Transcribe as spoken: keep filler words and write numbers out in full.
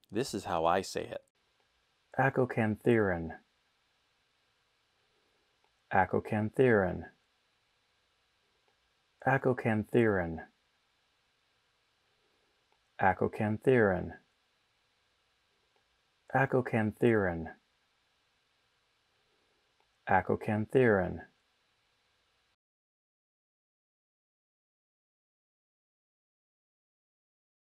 This is how I say it. Acocantherin, acocantherin, acocantherin, acocantherin, acocantherin, acocantherin.